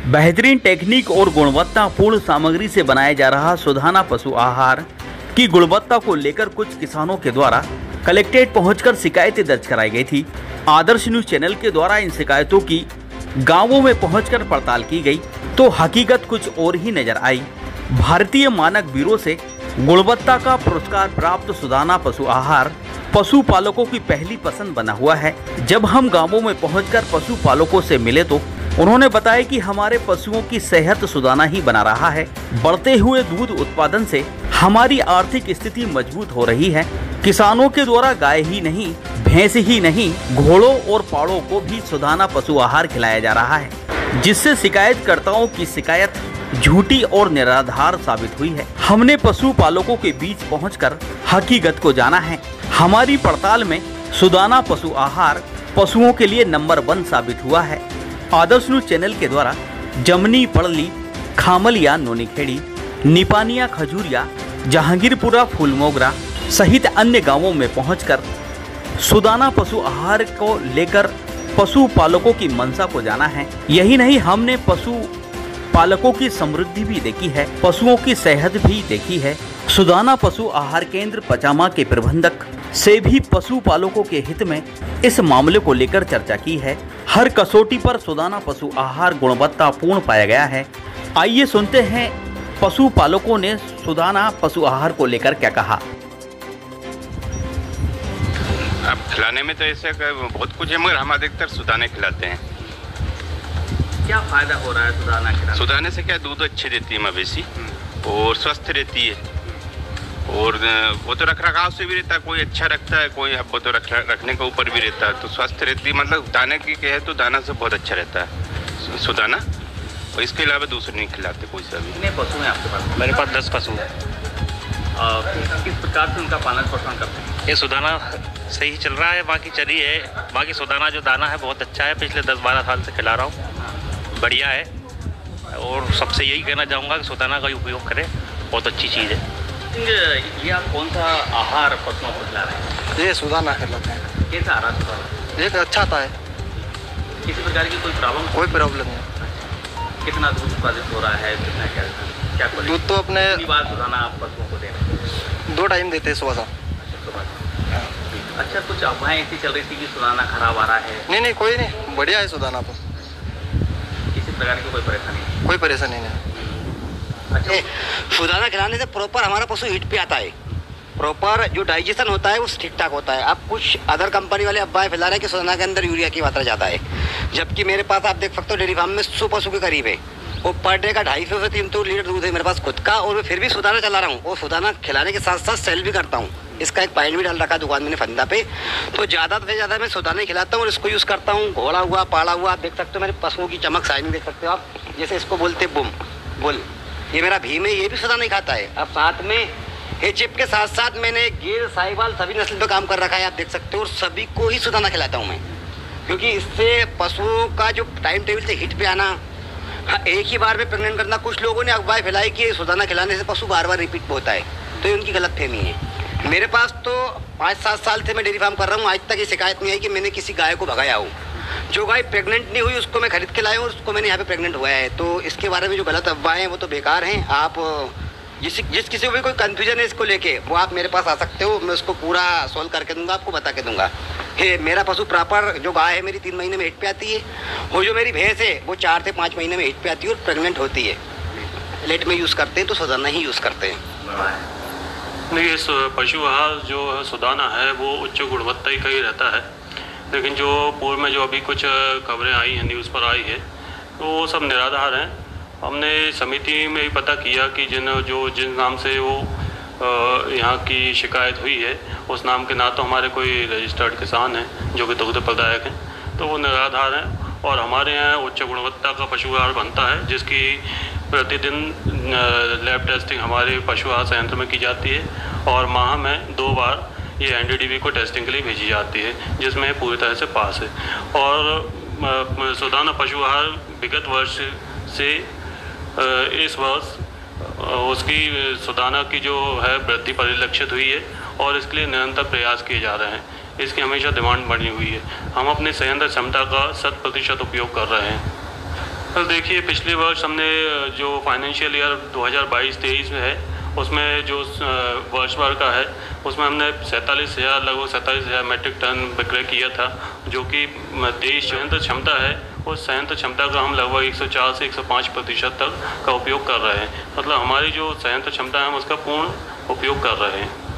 बेहतरीन टेक्निक और गुणवत्तापूर्ण सामग्री से बनाया जा रहा सुधाना पशु आहार की गुणवत्ता को लेकर कुछ किसानों के द्वारा कलेक्ट्रेट पहुंचकर शिकायतें दर्ज कराई गई थी। आदर्श न्यूज चैनल के द्वारा इन शिकायतों की गांवों में पहुंचकर पड़ताल की गई तो हकीकत कुछ और ही नजर आई। भारतीय मानक ब्यूरो से गुणवत्ता का पुरस्कार प्राप्त सुधाना पशु आहार पशुपालकों की पहली पसंद बना हुआ है। जब हम गांवों में पहुंचकर पशुपालकों से मिले तो उन्होंने बताया कि हमारे पशुओं की सेहत सुधाना ही बना रहा है। बढ़ते हुए दूध उत्पादन से हमारी आर्थिक स्थिति मजबूत हो रही है। किसानों के द्वारा गाय ही नहीं, भैंस ही नहीं, घोड़ों और पाड़ों को भी सुधाना पशु आहार खिलाया जा रहा है, जिससे शिकायतकर्ताओं की शिकायत झूठी और निराधार साबित हुई है। हमने पशुपालकों के बीच पहुंचकर हकीकत को जाना है। हमारी पड़ताल में सुधाना पशु आहार पशुओं के लिए नंबर 1 साबित हुआ है। आदर्श न्यूज चैनल के द्वारा जमनी, पड़ली, खामलिया, नोनीखेड़ी, निपानिया, खजूरिया, जहांगीरपुरा, फूलमोगरा सहित अन्य गांवों में पहुंचकर सुधाना पशु आहार को लेकर पशुपालकों की मंशा को जाना है। यही नहीं, हमने पशुपालकों की समृद्धि भी देखी है, पशुओं की सेहत भी देखी है। सुधाना पशु आहार केंद्र पचामा के प्रबंधक से भी पशुपालकों के हित में इस मामले को लेकर चर्चा की है। हर कसौटी पर सुधाना पशु आहार गुणवत्तापूर्ण पाया गया है। आइए सुनते हैं पशुपालकों ने सुधाना पशु आहार को लेकर क्या कहा। अब खिलाने में तो ऐसे बहुत कुछ है, मगर हम अधिकतर सुधाने खिलाते हैं। क्या फायदा हो रहा है सुधाना खिलाने? सुधाने से क्या, दूध अच्छी देती है मवेशी और स्वस्थ रहती है, और वो तो रख रखाव से भी रहता है, कोई अच्छा रखता है, कोई वो तो रखने के ऊपर भी रहता है, तो स्वस्थ रहती है। मतलब दाने की कहे तो दाना से बहुत अच्छा रहता है सुधाना, और इसके अलावा दूसरे नहीं खिलाते कोई सा भी। कितने पशु हैं आपके पास? मेरे पास 10 पशु हैं। किस प्रकार से उनका पालन पोषण करते हैं? ये सुधाना सही चल रहा है, बाकी चरी है, बाकी सुधाना जो दाना है बहुत अच्छा है, पिछले 10-12 साल से खिला रहा हूँ, बढ़िया है। और सबसे यही कहना चाहूँगा कि सुधाना का उपयोग करें, बहुत अच्छी चीज़ है। ये आप कौन सा आहार पशुओं को खिला रहे हैं? ये सुधाना खिलाते हैं। कैसा आहार सुधाना? ये अच्छा आता है, किसी प्रकार की कोई प्रॉब्लम? कोई प्रॉब्लम नहीं। कितना दूध उत्पादित हो रहा है, कितना क्या दूध तो अपने बार सुधाना आप पशुओं को दे रहे हैं? 2 टाइम देते हैं, सुबह शाम। अच्छा, कुछ अफवाहें ऐसी चल रही थी कि सुधाना खराब आ रहा है? नहीं, कोई नहीं, बढ़िया है सुधाना तो। किसी प्रकार की कोई परेशानी? कोई परेशानी नहीं। अच्छा, सुधाना खिलाने से प्रॉपर हमारा पशु हिट पे आता है, प्रॉपर जो डाइजेशन होता है वो ठीक ठाक होता है। अब कुछ अदर कंपनी वाले अफवाहें फैला रहे हैं कि सुधाना के अंदर यूरिया की मात्रा ज़्यादा है, जबकि मेरे पास आप देख सकते हो डेयरी फार्म में 100 पशु के करीब है, वो पर डे का 250 से 300 लीटर दूध है मेरे पास खुद का, और मैं फिर भी सुधाना चला रहा हूँ। और सुधाना खिलाने के साथ साथ सेल भी करता हूँ, इसका एक पॉइंट भी डाल रखा है दुकान मैंने फंदा पे। तो ज़्यादा से ज़्यादा मैं सुधाना खिलाता हूँ और इसको यूज़ करता हूँ। घोड़ा हुआ, पाड़ा हुआ, आप देख सकते हो मेरे पशुओं की चमक शाइनिंग देख सकते हो आप, जैसे इसको बोलते बुल, ये मेरा भीम है, ये भी सुधाना ही खाता है। अब साथ में एचएफ के साथ साथ मैंने गिर, साहिवाल सभी नस्ल पे काम कर रखा है, आप देख सकते हो, और सभी को ही सुधाना खिलाता हूँ मैं, क्योंकि इससे पशुओं का जो टाइम टेबल से हिट पे आना, एक ही बार में प्रेग्नेंट करना, कुछ लोगों ने अफवाह फैलाई कि सुधाना खिलाने से पशु बार रिपीट होता है, तो ये उनकी गलत फहमी है। मेरे पास तो 5-7 साल से मैं डेयरी फार्म कर रहा हूँ, आज तक ये शिकायत नहीं आई कि मैंने किसी गाय को भगाया हूँ। जो गाय प्रेग्नेंट नहीं हुई उसको मैं खरीद के लाया हूँ, उसको मैंने यहाँ पे प्रेग्नेंट हुआ है। तो इसके बारे में जो गलत अफवाहें हैं वो तो बेकार हैं। आप जिस किसी को भी कोई कन्फ्यूजन है इसको लेके, वो आप मेरे पास आ सकते हो, मैं उसको पूरा सॉल्व करके दूंगा, आपको बता के दूंगा। मेरा पशु प्रॉपर जो गाय है मेरी 3 महीने में हिट पे आती है, वो जो मेरी भैंस है वो 4 से 5 महीने में हिट पे आती है और प्रेग्नेंट होती है। लेट में यूज़ करते हैं तो सुधाना ही यूज़ करते हैं। देखिए, पशु आहार जो सुधाना है वो उच्च गुणवत्ता का ही रहता है, लेकिन जो पूर्व में जो अभी कुछ खबरें आई हैं, न्यूज़ पर आई है, तो वो सब निराधार हैं। हमने समिति में भी पता किया कि जिन नाम से वो यहाँ की शिकायत हुई है, उस नाम के ना तो हमारे कोई रजिस्टर्ड किसान हैं जो कि दुग्ध प्रदायक हैं, तो वो निराधार हैं। और हमारे यहाँ उच्च गुणवत्ता का पशु आहार बनता है, जिसकी प्रतिदिन लैब टेस्टिंग हमारे पशु आहार संयंत्र में की जाती है, और माह में 2 बार ये एनडीडीबी को टेस्टिंग के लिए भेजी जाती है, जिसमें पूरी तरह से पास है। और सुधाना पशु आहार विगत वर्ष से इस वर्ष उसकी सुधाना की जो है वृद्धि परिलक्षित हुई है, और इसके लिए निरंतर प्रयास किए जा रहे हैं। इसकी हमेशा डिमांड बनी हुई है। हम अपने संयंत्र क्षमता का 100% उपयोग कर रहे हैं। सर देखिए, पिछले वर्ष हमने जो फाइनेंशियल ईयर 2022-23 में है, उसमें जो वर्ष भर का है, उसमें हमने लगभग 47,000 मैट्रिक टन विक्रय किया था, जो कि देश संयंत्र क्षमता है, उस संयंत्र क्षमता का हम लगभग 104 से 105% तक का उपयोग कर रहे हैं। मतलब हमारी जो संयंत्र क्षमता है हम उसका पूर्ण उपयोग कर रहे हैं।